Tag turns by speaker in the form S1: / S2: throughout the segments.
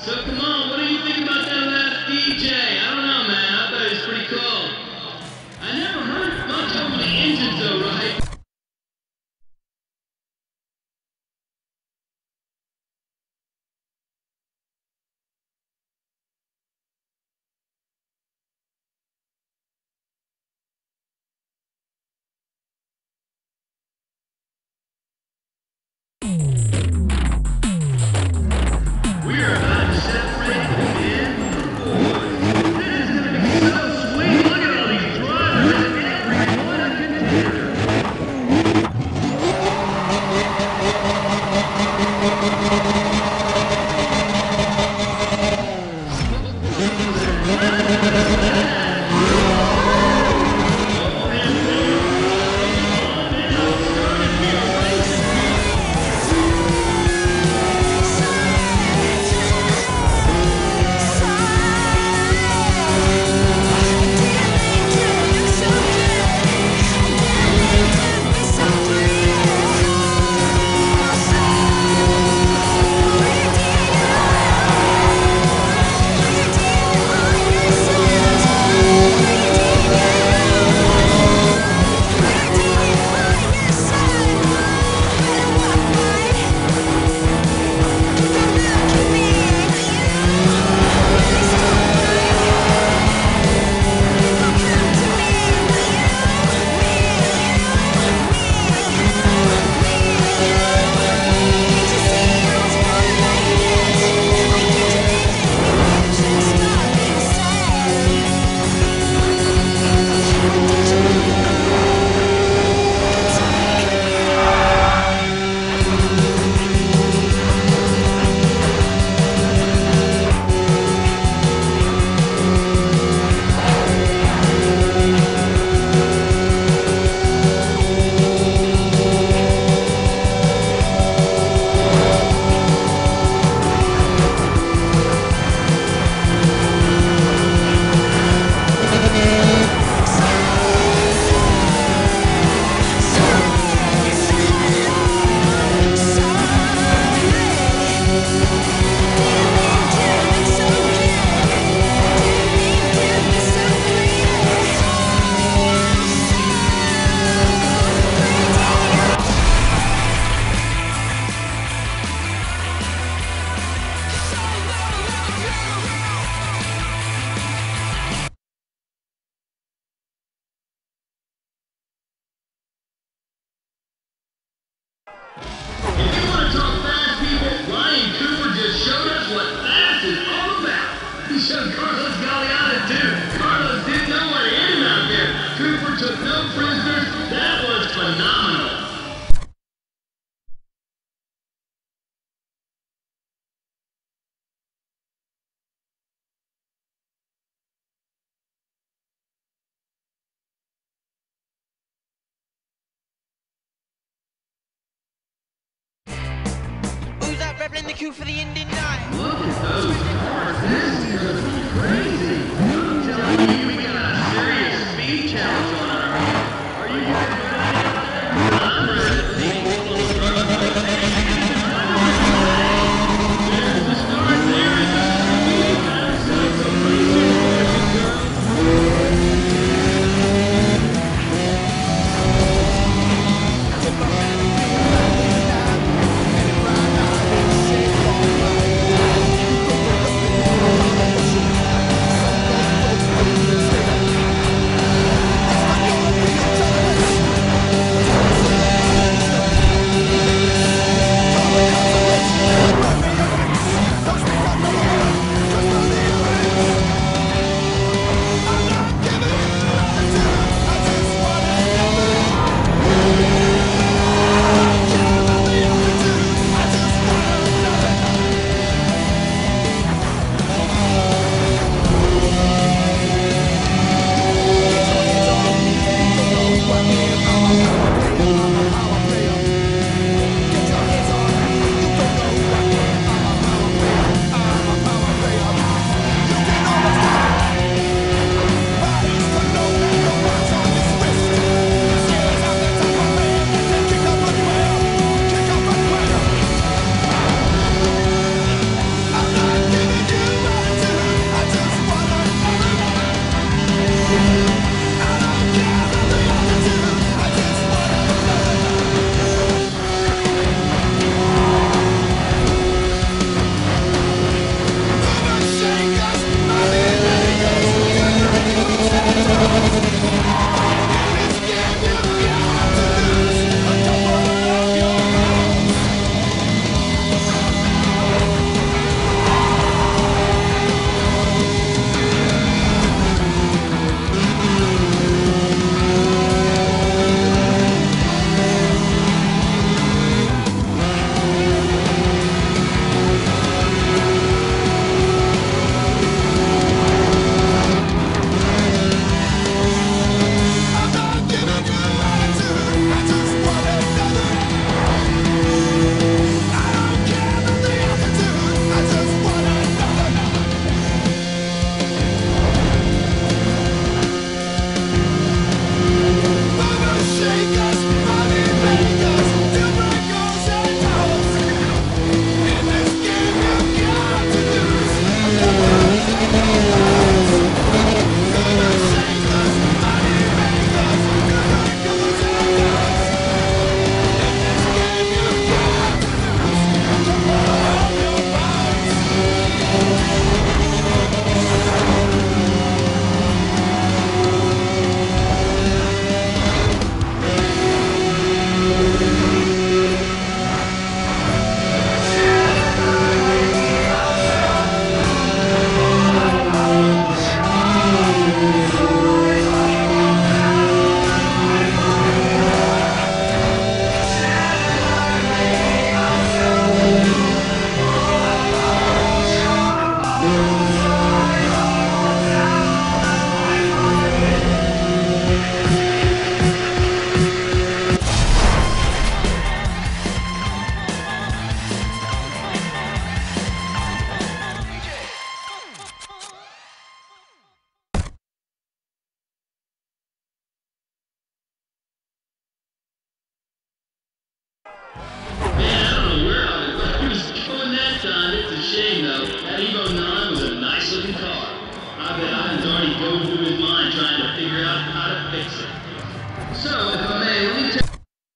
S1: So come on, what do you think about that last DJ? I don't know, man. I thought it was pretty cool. I never heard much over the engines, though, right? We're about to separate the men from the boys. This is gonna be so sweet. Look at all these drivers. Everyone a contender. If you want to talk fast, people, Ryan Cooper just showed us what fast is all about. He showed Carlos Galeano, too. Carlos didn't know what hit him out there. Cooper took no prisoners. That was phenomenal.
S2: Who's that reveling the queue for the Indian night?
S1: Look at those cars. This is gonna be crazy. I'm telling you, we got a serious speed challenge on our hands. Are you guys ready? I'm ready. There's the start. There is the speed. That's so crazy, boys and girls. Evo 9 was a nice looking car. I bet Ivan's already going through his mind trying to figure out how to fix it. So, if I may, let me tell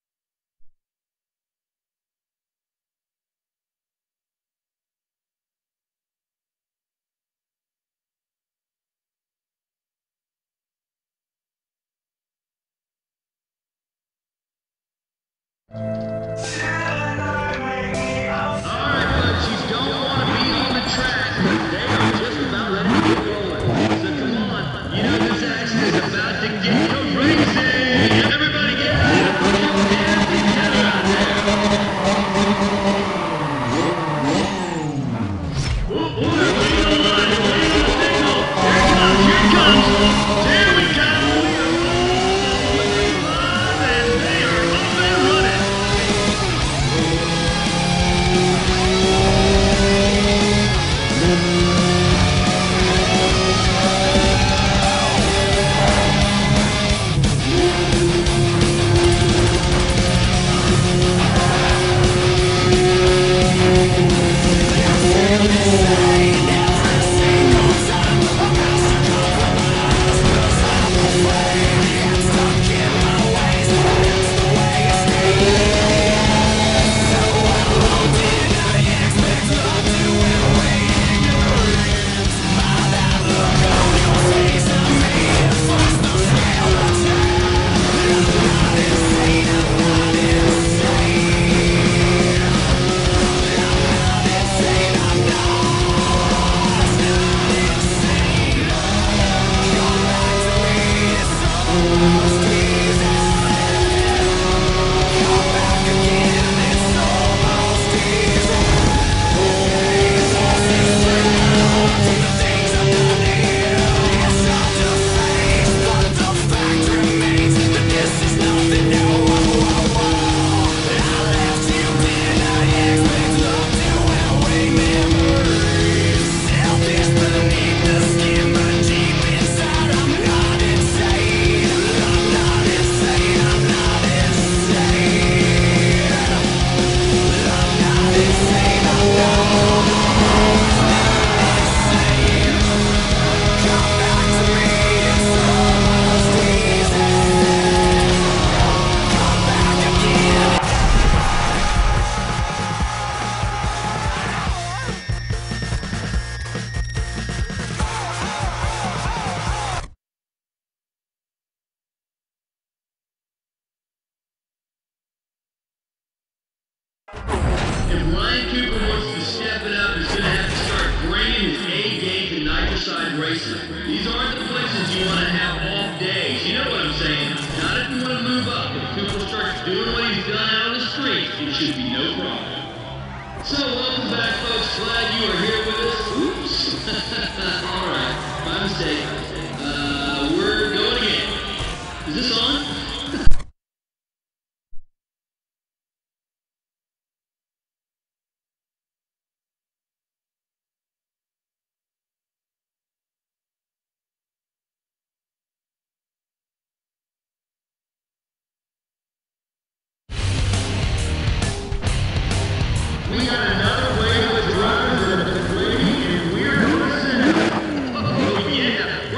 S1: if Ryan Cooper wants to step it up, he's going to have to start bringing his A game to nitrocide racing. These aren't the places you want to have off days. You know what I'm saying? Not if you want to move up. If Cooper starts doing what he's done out on the street, it should be no problem. So, welcome back, folks. Glad you are here with us. Oops. All right. My mistake. We're going again. Is this on? We got another wave of drivers that have been waiting, and we're going to send it. Oh, yeah.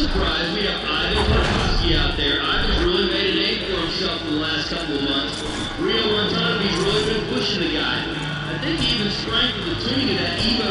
S1: surprised. We have Ivan Kwiatkowski out there. Ivan's really made a name for himself in the last couple of months. Rio Montanovi's really been pushing the guy. I think he even sprang for the tuning of that Evo